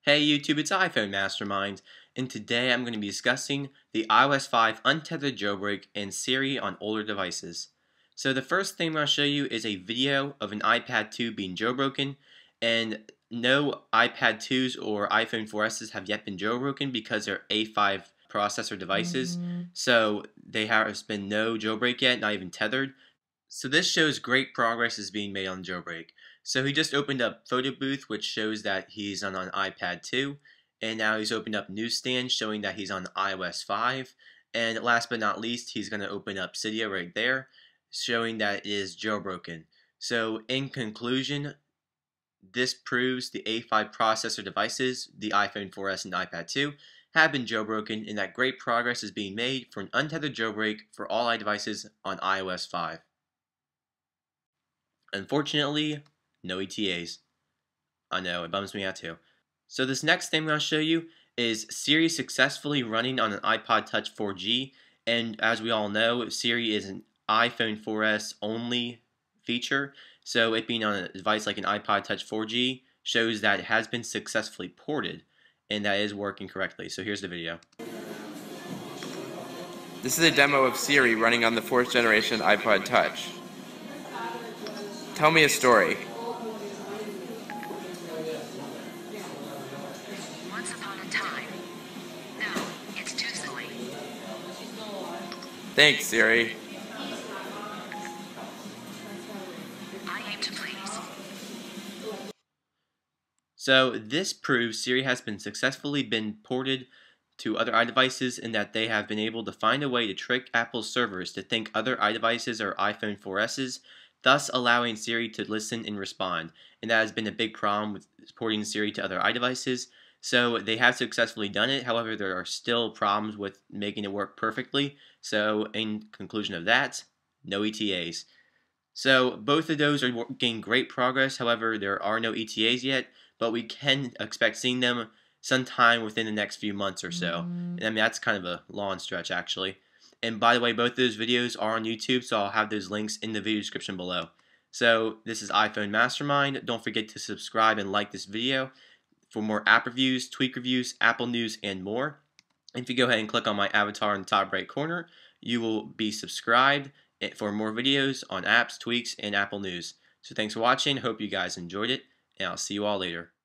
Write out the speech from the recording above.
Hey YouTube, it's iPhoneMastermind, and today I'm going to be discussing the iOS 5 Untethered Jailbreak and Siri on older devices. So the first thing I'm going to show you is a video of an iPad 2 being jailbroken, and no iPad 2s or iPhone 4Ss have yet been jailbroken because they're A5 processor devices, so there has been no jailbreak yet, not even tethered. So this shows great progress is being made on jailbreak. So he just opened up Photo Booth, which shows that he's on an iPad 2, and now he's opened up Newsstand, showing that he's on iOS 5, and last but not least, he's going to open up Cydia right there, showing that it is jailbroken. So in conclusion, this proves the A5 processor devices, the iPhone 4S and iPad 2, have been jailbroken, and that great progress is being made for an untethered jailbreak for all iDevices on iOS 5. Unfortunately, no ETAs. I know, it bums me out too. So this next thing I'm going to show you is Siri successfully running on an iPod Touch 4G, and as we all know, Siri is an iPhone 4S only feature, so it being on a device like an iPod Touch 4G shows that it has been successfully ported, and that is working correctly. So here's the video. This is a demo of Siri running on the 4th generation iPod Touch. Tell me a story. Once upon a time. No, it's too silly. Thanks, Siri. I aim to please. So this proves Siri has been successfully ported to other iDevices, and that they have been able to find a way to trick Apple's servers to think other iDevices are iPhone 4Ss, thus allowing Siri to listen and respond. And that has been a big problem with porting Siri to other iDevices. So they have successfully done it. However, there are still problems with making it work perfectly. So in conclusion of that, no ETAs. So both of those are making great progress. However, there are no ETAs yet, but we can expect seeing them sometime within the next few months or so. And I mean, that's kind of a long stretch actually. And by the way, both those videos are on YouTube, so I'll have those links in the video description below. So this is iPhoneMastermind. Don't forget to subscribe and like this video for more app reviews, tweak reviews, Apple news, and more. If you go ahead and click on my avatar in the top right corner, you will be subscribed for more videos on apps, tweaks, and Apple news. So thanks for watching. Hope you guys enjoyed it, and I'll see you all later.